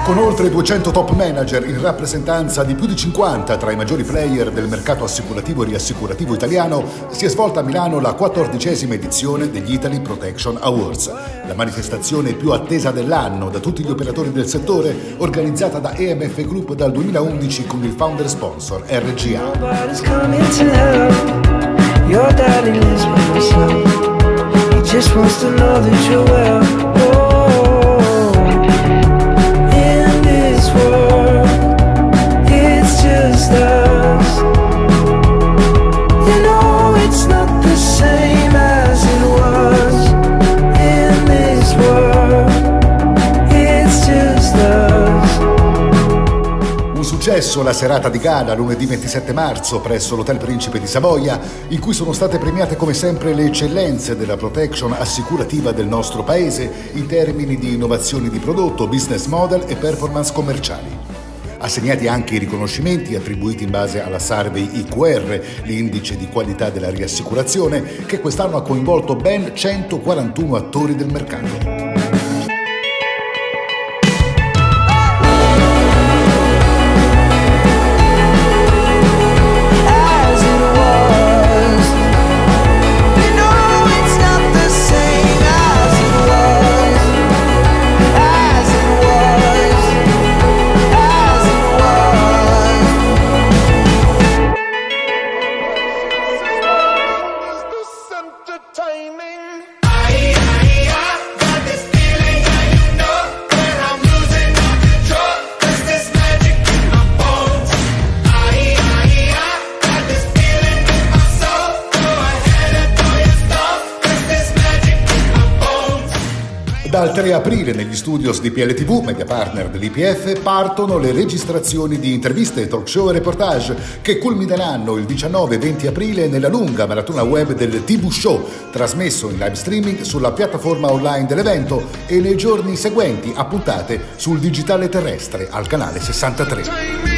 Con oltre 200 top manager in rappresentanza di più di 50 tra i maggiori player del mercato assicurativo e riassicurativo italiano, si è svolta a Milano la 14ª edizione degli Italy Protection Awards, la manifestazione più attesa dell'anno da tutti gli operatori del settore, organizzata da EMF Group dal 2011 con il founder sponsor RGA. Successo la serata di gala lunedì 27 marzo presso l'Hotel Principe di Savoia, in cui sono state premiate come sempre le eccellenze della protection assicurativa del nostro paese in termini di innovazioni di prodotto, business model e performance commerciali. Assegnati anche i riconoscimenti attribuiti in base alla Survey IQR, l'indice di qualità della riassicurazione, che quest'anno ha coinvolto ben 141 attori del mercato. Dal 3 aprile negli studios di PLTV, media partner dell'IPF, partono le registrazioni di interviste, talk show e reportage che culmineranno il 19 e 20 aprile nella lunga maratona web del TV Show, trasmesso in live streaming sulla piattaforma online dell'evento, e nei giorni seguenti a puntate sul digitale terrestre al canale 63.